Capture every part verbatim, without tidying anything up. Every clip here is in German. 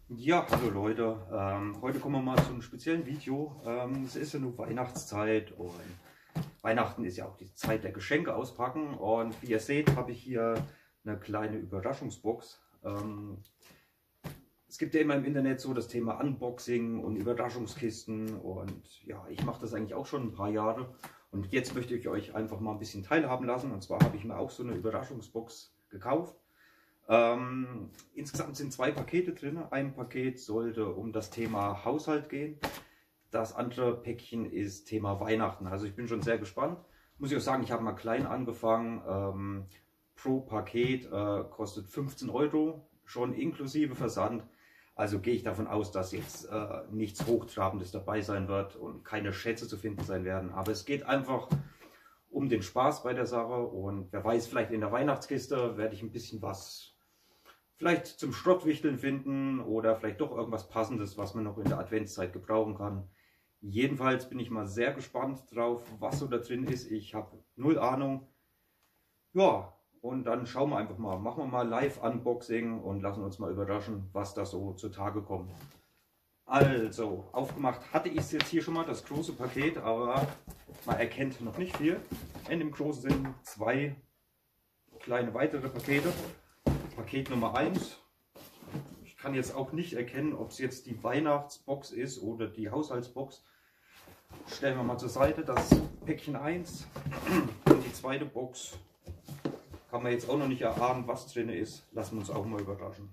Ja, hallo Leute, ähm, heute kommen wir mal zu einem speziellen Video. Ähm, es ist ja nur Weihnachtszeit und Weihnachten ist ja auch die Zeit der Geschenke auspacken, und wie ihr seht, habe ich hier eine kleine Überraschungsbox. Ähm, es gibt ja immer im Internet so das Thema Unboxing und Überraschungskisten, und ja, ich mache das eigentlich auch schon ein paar Jahre, und jetzt möchte ich euch einfach mal ein bisschen teilhaben lassen. Und zwar habe ich mir auch so eine Überraschungsbox gekauft. Ähm, insgesamt sind zwei Pakete drin. Ein Paket sollte um das Thema Haushalt gehen. Das andere Päckchen ist Thema Weihnachten. Also ich bin schon sehr gespannt. Muss ich auch sagen, ich habe mal klein angefangen. Ähm, pro Paket äh, kostet fünfzehn Euro, schon inklusive Versand. Also gehe ich davon aus, dass jetzt äh, nichts Hochtrabendes dabei sein wird und keine Schätze zu finden sein werden. Aber es geht einfach um den Spaß bei der Sache, und wer weiß, vielleicht in der Weihnachtskiste werde ich ein bisschen was vielleicht zum Schrottwichteln finden oder vielleicht doch irgendwas Passendes, was man noch in der Adventszeit gebrauchen kann. Jedenfalls bin ich mal sehr gespannt drauf, was so da drin ist. Ich habe null Ahnung. Ja, und dann schauen wir einfach mal. Machen wir mal Live-Unboxing und lassen uns mal überraschen, was da so zutage kommt. Also, aufgemacht hatte ich es jetzt hier schon mal, das große Paket, aber man erkennt noch nicht viel. In dem großen sind zwei kleine weitere Pakete. Paket Nummer eins. Ich kann jetzt auch nicht erkennen, ob es jetzt die Weihnachtsbox ist oder die Haushaltsbox. Stellen wir mal zur Seite das Päckchen eins. Und die zweite Box kann man jetzt auch noch nicht erahnen, was drin ist. Lassen wir uns auch mal überraschen.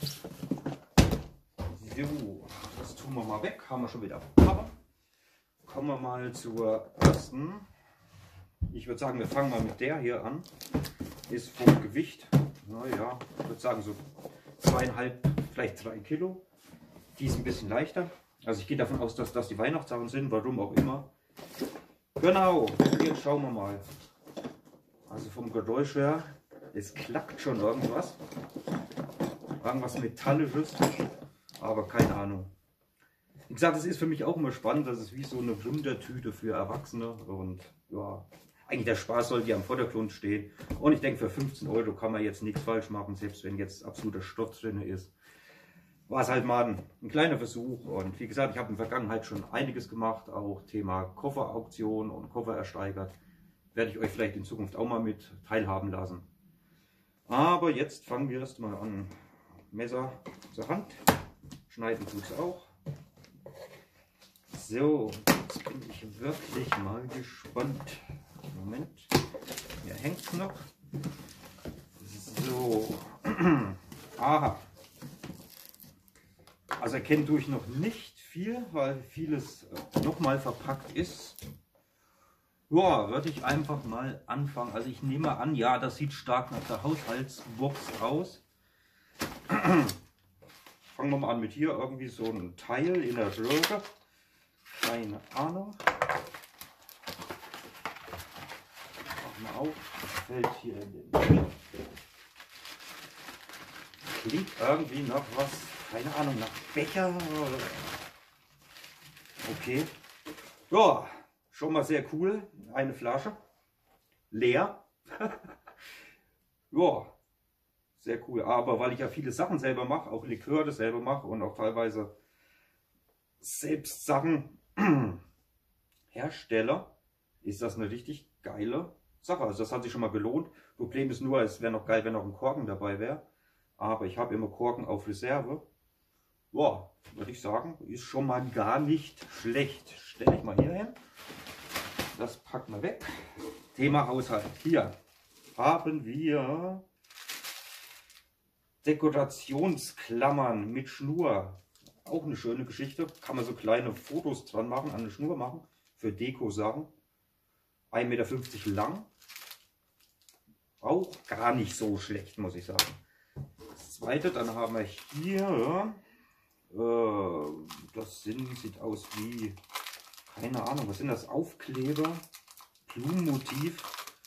So, das tun wir mal weg. Haben wir schon wieder Cover. Kommen wir mal zur ersten. Ich würde sagen, wir fangen mal mit der hier an. Ist vom Gewicht, naja, ich würde sagen so zweieinhalb, vielleicht drei Kilo. Die ist ein bisschen leichter. Also ich gehe davon aus, dass das die Weihnachtssachen sind, warum auch immer. Genau, jetzt schauen wir mal. Also vom Geräusch her, es klackt schon irgendwas. Irgendwas Metallisches, aber keine Ahnung. Wie gesagt, es ist für mich auch immer spannend, das ist wie so eine Wundertüte für Erwachsene, und ja, eigentlich der Spaß sollte ja im Vordergrund stehen. Und ich denke, für fünfzehn Euro kann man jetzt nichts falsch machen, selbst wenn jetzt absoluter Stoff drin ist. War es halt mal ein, ein kleiner Versuch. Und wie gesagt, ich habe in der Vergangenheit schon einiges gemacht, auch Thema Kofferauktion und Koffer ersteigert. Werde ich euch vielleicht in Zukunft auch mal mit teilhaben lassen. Aber jetzt fangen wir erst mal an. Messer zur Hand. Schneiden tut es auch. So, jetzt bin ich wirklich mal gespannt. Moment, hier hängt es noch. So, aha. Also erkennen tue ich noch nicht viel, weil vieles nochmal verpackt ist. Ja, würde ich einfach mal anfangen. Also ich nehme an, ja, das sieht stark nach der Haushaltsbox aus. Fangen wir mal an mit hier irgendwie so ein Teil in der Röhre. Keine Ahnung. Mach mal auf. Fällt hier in den Müll. Klingt irgendwie noch was, keine Ahnung, nach Becher. Okay. Ja, schon mal sehr cool. Eine Flasche. Leer. Ja, sehr cool. Aber weil ich ja viele Sachen selber mache, auch Liköre selber mache und auch teilweise selbst Sachen Hersteller, ist das eine richtig geile Sache. Also das hat sich schon mal gelohnt. Problem ist nur, es wäre noch geil, wenn noch ein Korken dabei wäre. Aber ich habe immer Korken auf Reserve. Ja, würde ich sagen, ist schon mal gar nicht schlecht. Stelle ich mal hier hin. Das packen wir weg. Thema Haushalt. Hier haben wir Dekorationsklammern mit Schnur. Auch eine schöne Geschichte. Kann man so kleine Fotos dran machen, an eine Schnur machen. Für Deko-Sachen. ein Meter fünfzig lang. Auch gar nicht so schlecht, muss ich sagen. Das zweite, dann haben wir hier, äh, das sind, sieht aus wie, keine Ahnung, was sind das? Aufkleber, Blumenmotiv.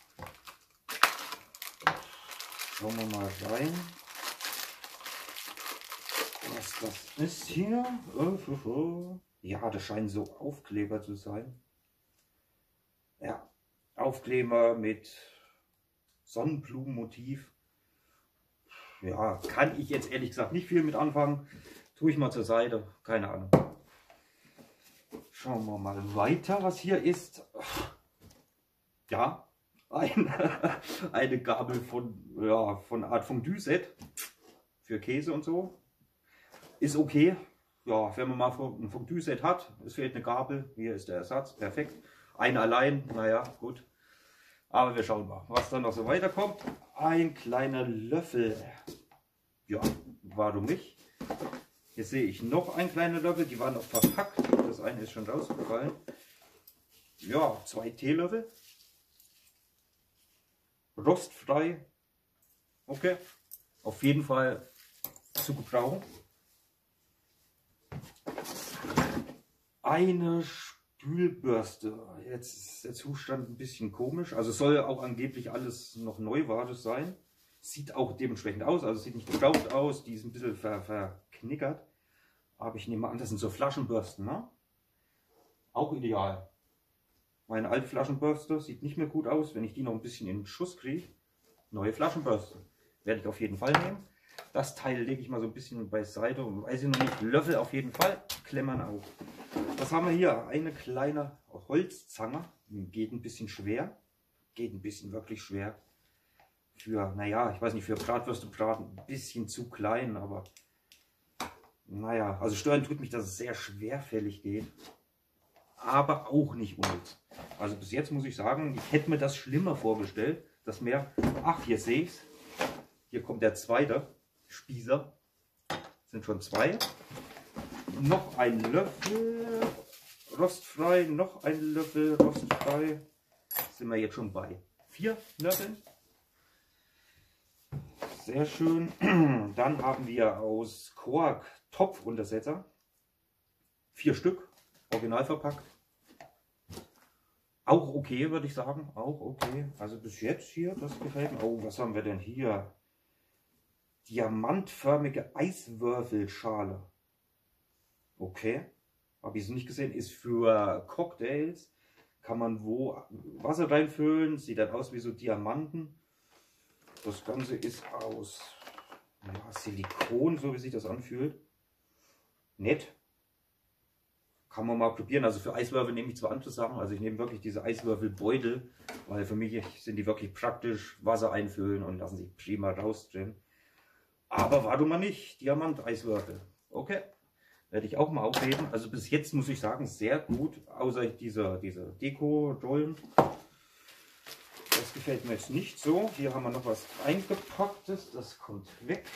Schauen wir mal rein, was das ist hier. Ja, das scheinen so Aufkleber zu sein. Ja, Aufkleber mit Sonnenblumenmotiv. Ja, kann ich jetzt ehrlich gesagt nicht viel mit anfangen. Tue ich mal zur Seite, keine Ahnung. Schauen wir mal weiter, was hier ist. Ja, ein, eine Gabel von, ja, von Art Fondue-Set für Käse und so. Ist okay. Ja, wenn man mal ein Fondue-Set hat, es fehlt eine Gabel, hier ist der Ersatz, perfekt. Eine allein, naja, gut. Aber wir schauen mal, was dann noch so weiterkommt. Ein kleiner Löffel. Ja, warum nicht? Hier sehe ich noch einen kleinen Löffel, die waren noch verpackt. Das eine ist schon rausgefallen. Ja, zwei Teelöffel. Rostfrei. Okay, auf jeden Fall zu gebrauchen. Eine Spülbürste. Jetzt ist der Zustand ein bisschen komisch. Also soll auch angeblich alles noch Neuware sein. Sieht auch dementsprechend aus. Also sieht nicht gebraucht aus. Die ist ein bisschen ver verknickert. Aber ich nehme an, das sind so Flaschenbürsten, ne? Auch ideal. Meine alte Flaschenbürste sieht nicht mehr gut aus. Wenn ich die noch ein bisschen in den Schuss kriege, neue Flaschenbürste. Werde ich auf jeden Fall nehmen. Das Teil lege ich mal so ein bisschen beiseite. Und weiß ich noch nicht, Löffel auf jeden Fall. Klemmern auch. Was haben wir hier? Eine kleine Holzzange. Geht ein bisschen schwer. Geht ein bisschen wirklich schwer. Für, naja, ich weiß nicht, für Bratwürste braten ein bisschen zu klein, aber naja, also stören tut mich, dass es sehr schwerfällig geht. Aber auch nicht unnütz. Also bis jetzt muss ich sagen, ich hätte mir das schlimmer vorgestellt, dass mehr, ach, hier sehe ich es. Hier kommt der zweite Spießer. Sind schon zwei. Noch ein Löffel rostfrei, noch ein Löffel rostfrei. Sind wir jetzt schon bei vier Löffeln. Sehr schön. Dann haben wir aus Quark Topfuntersetzer. Vier Stück, original verpackt. Auch okay, würde ich sagen. Auch okay. Also bis jetzt hier, das gefällt mir. Oh, was haben wir denn hier? Diamantförmige Eiswürfelschale. Okay. Habe ich es nicht gesehen. Ist für Cocktails. Kann man wo Wasser reinfüllen. Sieht dann aus wie so Diamanten. Das Ganze ist aus ja, Silikon, so wie sich das anfühlt. Nett. Kann man mal probieren. Also für Eiswürfel nehme ich zwar andere Sachen. Also ich nehme wirklich diese Eiswürfelbeutel, weil für mich sind die wirklich praktisch. Wasser einfüllen und lassen sich prima rausdrehen. Aber warum mal nicht? Diamant-Eiswürfel. Okay. Werde ich auch mal aufheben. Also bis jetzt muss ich sagen, sehr gut. Außer diese, diese Deko-Rollen. Das gefällt mir jetzt nicht so. Hier haben wir noch was eingepacktes. Das kommt weg.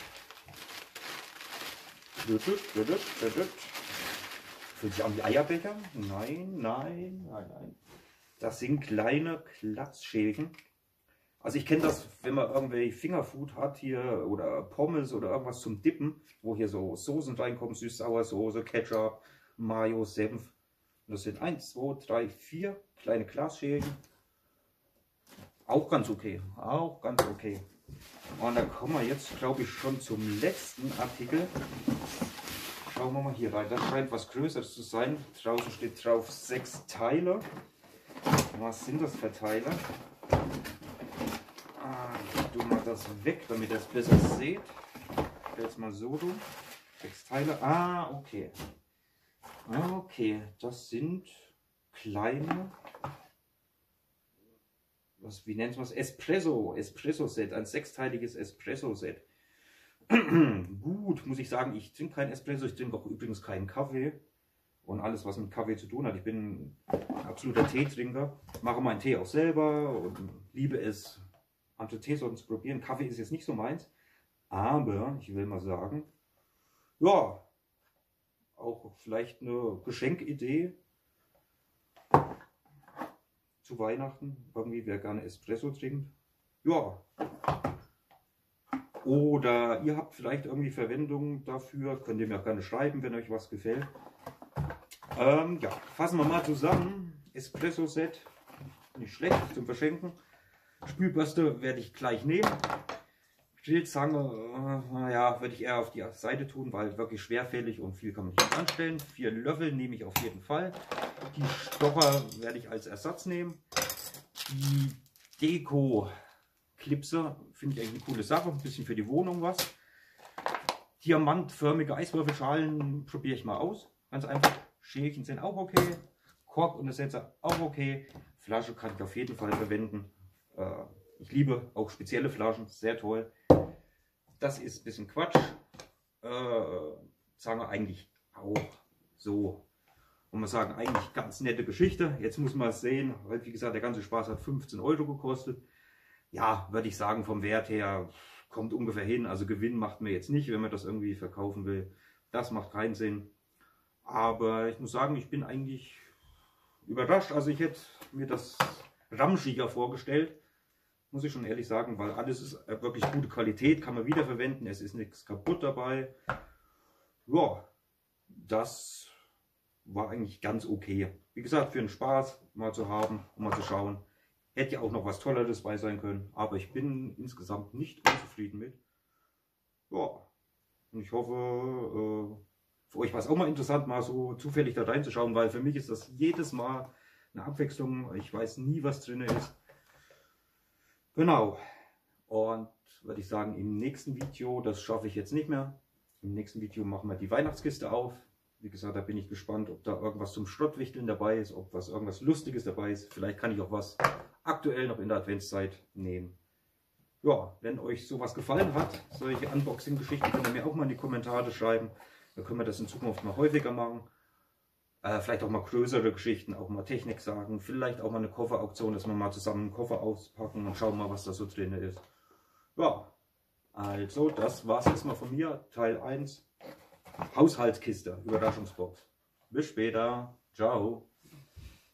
Fühlt sich an wie Eierbecher? Nein, nein, nein, nein. Das sind kleine Klatzschälchen. Also ich kenne das, wenn man irgendwelche Fingerfood hat hier oder Pommes oder irgendwas zum Dippen, wo hier so Soßen reinkommen, Süß-Sauer-Soße, Ketchup, Mayo, Senf. Und das sind eins, zwei, drei, vier kleine Glasschälchen. Auch ganz okay, auch ganz okay. Und da kommen wir jetzt, glaube ich, schon zum letzten Artikel. Schauen wir mal hier rein. Das scheint was Größeres zu sein. Draußen steht drauf sechs Teile. Was sind das für Teile? Ah, ich tue mal das weg, damit ihr es besser seht. Ich stelle es mal so rum. Sechs Teile. Ah, okay. Okay, das sind kleine. Was, wie nennt man es? Espresso. Espresso-Set. Ein sechsteiliges Espresso-Set. Gut, muss ich sagen, ich trinke keinen Espresso, ich trinke auch übrigens keinen Kaffee und alles, was mit Kaffee zu tun hat. Ich bin ein absoluter Teetrinker, mache meinen Tee auch selber und liebe es, andere Teesorten zu probieren. Kaffee ist jetzt nicht so meins, aber ich will mal sagen, ja, auch vielleicht eine Geschenkidee zu Weihnachten. Irgendwie, wer gerne Espresso trinkt, ja. Oder ihr habt vielleicht irgendwie Verwendung dafür, könnt ihr mir auch gerne schreiben, wenn euch was gefällt. Ähm, ja, fassen wir mal zusammen. Espresso-Set, nicht schlecht zum Verschenken. Spülbürste werde ich gleich nehmen. Grillzange, äh, naja, würde ich eher auf die Seite tun, weil wirklich schwerfällig und viel kann man nicht anstellen. Vier Löffel nehme ich auf jeden Fall. Die Stocher werde ich als Ersatz nehmen. Die Deko Klipse finde ich eigentlich eine coole Sache, ein bisschen für die Wohnung was. diamantförmige Eiswürfelschalen probiere ich mal aus. Ganz einfach. Schälchen sind auch okay. Korkuntersetzer auch okay. Flasche kann ich auf jeden Fall verwenden. Äh, ich liebe auch spezielle Flaschen. Sehr toll. Das ist ein bisschen Quatsch. Äh, sagen wir eigentlich auch so. Und wir sagen, eigentlich ganz nette Geschichte. Jetzt muss man es sehen, weil wie gesagt, der ganze Spaß hat fünfzehn Euro gekostet. Ja, würde ich sagen, vom Wert her kommt ungefähr hin. Also Gewinn macht mir jetzt nicht, wenn man das irgendwie verkaufen will. Das macht keinen Sinn. Aber ich muss sagen, ich bin eigentlich überrascht. Also ich hätte mir das ramschiger vorgestellt. Muss ich schon ehrlich sagen, weil alles ist wirklich gute Qualität, kann man wiederverwenden. Es ist nichts kaputt dabei. Ja, das war eigentlich ganz okay. Wie gesagt, für den Spaß mal zu haben, um mal zu schauen. Hätte ja auch noch was Tolleres bei sein können, aber ich bin insgesamt nicht unzufrieden mit. Ja, und ich hoffe, äh, für euch war es auch mal interessant, mal so zufällig da reinzuschauen, weil für mich ist das jedes Mal eine Abwechslung. Ich weiß nie, was drin ist. Genau. Und würde ich sagen, im nächsten Video, das schaffe ich jetzt nicht mehr. Im nächsten Video machen wir die Weihnachtskiste auf. Wie gesagt, da bin ich gespannt, ob da irgendwas zum Schrottwichteln dabei ist, ob was irgendwas Lustiges dabei ist. Vielleicht kann ich auch was aktuell noch in der Adventszeit nehmen. Ja, wenn euch sowas gefallen hat, solche Unboxing-Geschichten, könnt ihr mir auch mal in die Kommentare schreiben. Da können wir das in Zukunft mal häufiger machen. Äh, vielleicht auch mal größere Geschichten, auch mal Technik sagen. Vielleicht auch mal eine Kofferauktion, dass wir mal zusammen einen Koffer auspacken und schauen mal, was da so drin ist. Ja, also das war's erstmal von mir. Teil eins. Haushaltskiste, Überraschungsbox. Bis später. Ciao.